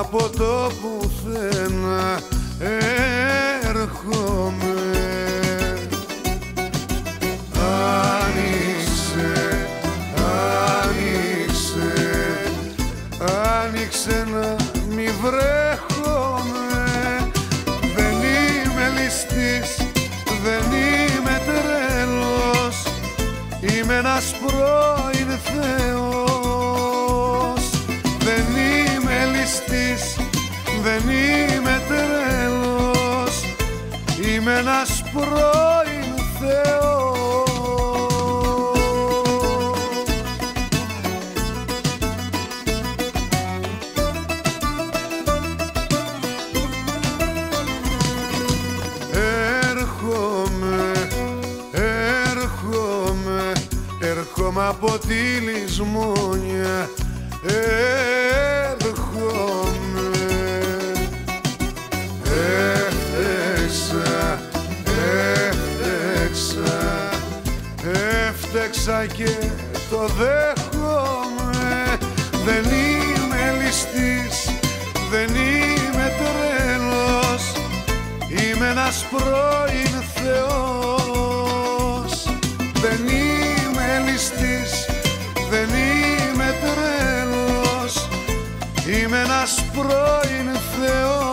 από το πουθενά έρχομαι. Άνοιξε, άνοιξε, άνοιξε να μη βρέχομαι. Δεν είμαι ληστής, δεν είμαι τρέλος, είμαι ένας πρώην Θεός. Δεν είμαι ληστής, δεν είμαι τρέλος, είμαι ένας πρώην Θεός. Έρχομαι από τη λησμόνια, έρχομαι. Έφτεξα, έφτεξα, έφτεξα και το δέχομαι. Δεν είμαι ληστής, δεν είμαι τρέλος, είμαι ένας πρώην Θεός. Δεν είμαι ληστής, δεν είμαι τρέλος, είμαι ένας πρώην Θεός.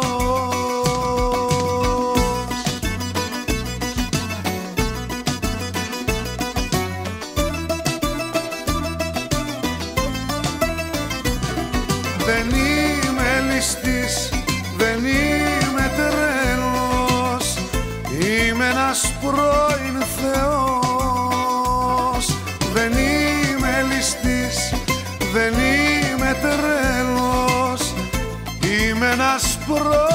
Δεν είμαι ληστής, δεν είμαι τρέλος, είμαι ένας πρώην Θεός. Δεν είμαι ληστής, δεν είμαι τρέλος, είμαι ένας πρώην